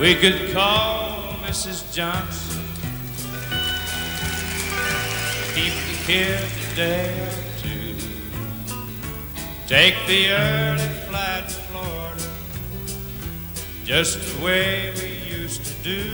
We could call Mrs. Johnson, keep the kids a day or two, take the early flight to Florida, just the way we used to do.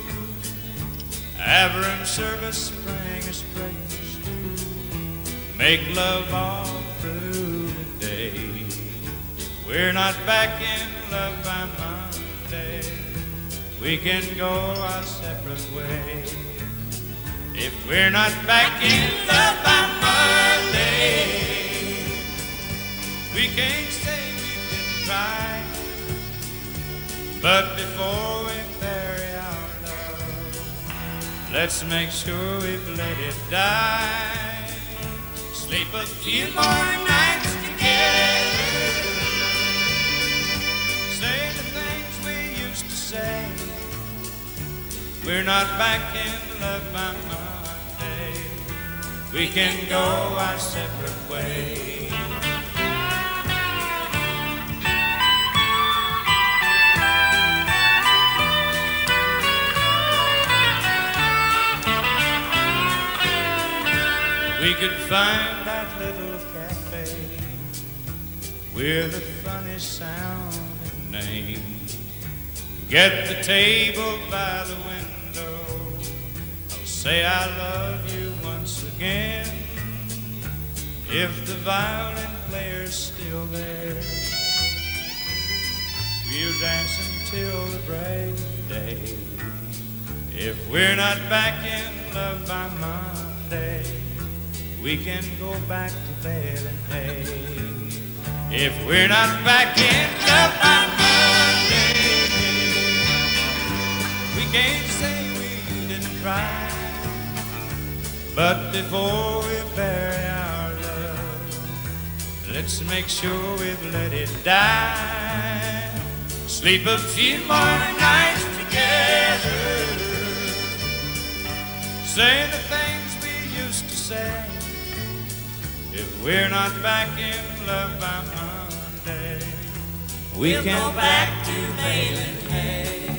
Have room service spring express, make love all through the day. We're not back in love by Monday, we can go our separate ways. If we're not back in love by Monday, we can't say we didn't try. But before we bury our love, let's make sure we've let it die. Sleep a few more nights together, say the things we used to say. We're not back in love by Monday, we can go our separate ways. We could find that little cafe with a funny sounding name, get the table by the window, I'll say I love you once again. If the violin player's still there, we'll dance until the break of day. If we're not back in love by Monday, we can go back to bed and hay. If we're not back in love by Monday, we can't say we didn't try. But before we bury our love, let's make sure we've let it die. Sleep a few more nights together, say the things we used to say. If we're not back in love by Monday, we can go back to bale and hay.